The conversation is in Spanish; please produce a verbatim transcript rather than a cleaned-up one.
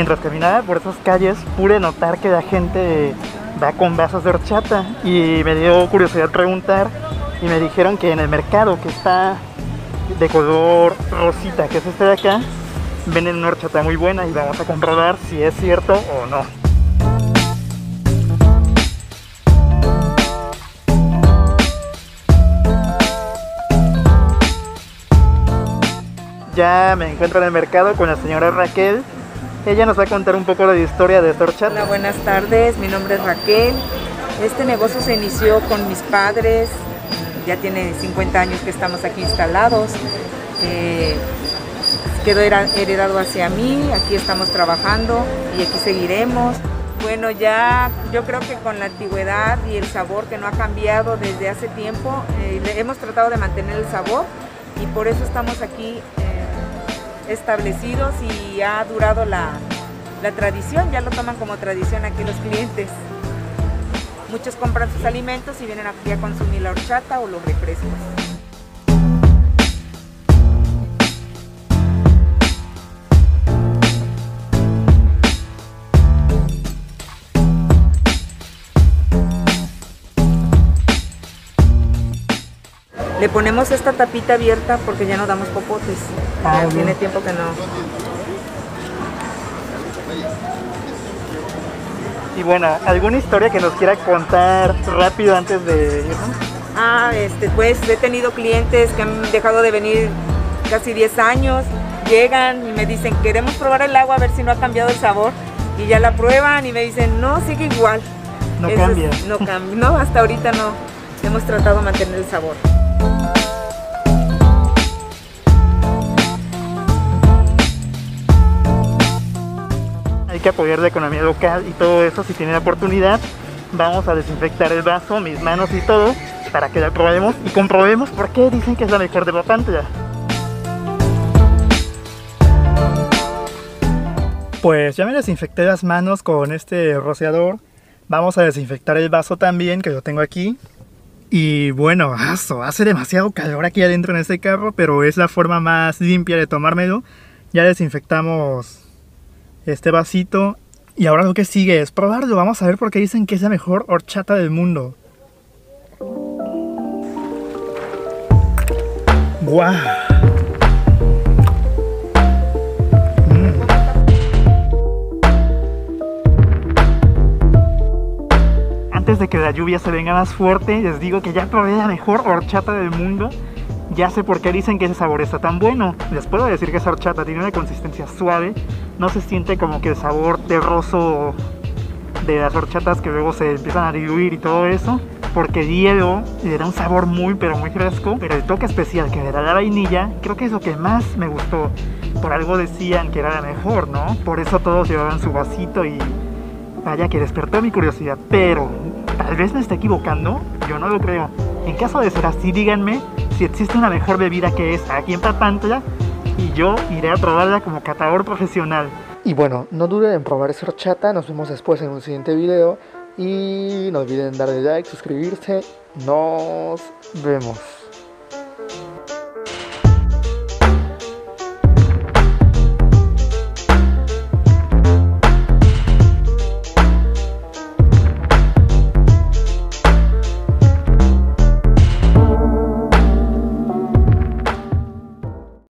mientras caminaba por esas calles pude notar que la gente va con vasos de horchata y me dio curiosidad preguntar y me dijeron que en el mercado que está de color rosita, que es este de acá, venden una horchata muy buena y vamos a comprobar si es cierto o no. Ya me encuentro en el mercado con la señora Raquel. Ella nos va a contar un poco de la historia de esta horchata. Hola, buenas tardes, mi nombre es Raquel. Este negocio se inició con mis padres, ya tiene cincuenta años que estamos aquí instalados. Eh, quedó heredado hacia mí, aquí estamos trabajando y aquí seguiremos. Bueno, ya yo creo que con la antigüedad y el sabor que no ha cambiado desde hace tiempo, eh, hemos tratado de mantener el sabor y por eso estamos aquí eh, establecidos y ha durado la, la tradición, ya lo toman como tradición aquí los clientes. Muchos compran sus alimentos y vienen aquí a consumir la horchata o los refrescos. Le ponemos esta tapita abierta porque ya no damos popotes. Ah, Tiene bien. tiempo que no. Y bueno, ¿alguna historia que nos quiera contar rápido antes de irnos? Ah, este, pues he tenido clientes que han dejado de venir casi diez años, llegan y me dicen, queremos probar el agua a ver si no ha cambiado el sabor. Y ya la prueban y me dicen, no, sigue igual. No Eso cambia. es- no cambia. No, hasta ahorita no. Hemos tratado de mantener el sabor. Hay que apoyar la economía local y todo eso si tienen la oportunidad. Vamos a desinfectar el vaso, mis manos y todo, para que la probemos y comprobemos por qué dicen que es la mejor de Papantla. Pues ya me desinfecté las manos con este rociador. Vamos a desinfectar el vaso también, que lo tengo aquí. Y bueno, aso, hace demasiado calor aquí adentro en este carro, pero es la forma más limpia de tomármelo. Ya desinfectamos este vasito y ahora lo que sigue es probarlo. Vamos a ver por qué dicen que es la mejor horchata del mundo. ¡Guau! Mm. Antes de que la lluvia se venga más fuerte, les digo que ya probé la mejor horchata del mundo. Ya sé por qué dicen que ese sabor está tan bueno. Les puedo decir que esa horchata tiene una consistencia suave. No se siente como que el sabor terroso de las horchatas que luego se empiezan a diluir y todo eso. Porque el hielo le da un sabor muy pero muy fresco. Pero el toque especial que le da la vainilla, creo que es lo que más me gustó. Por algo decían que era la mejor, ¿no? Por eso todos llevaban su vasito y vaya que despertó mi curiosidad. Pero tal vez me esté equivocando, yo no lo creo. En caso de ser así, díganme si existe una mejor bebida que esta aquí en Papantla y yo iré a probarla como catador profesional. Y bueno, no duden en probar esa horchata. Nos vemos después en un siguiente video y no olviden darle like, suscribirse. Nos vemos.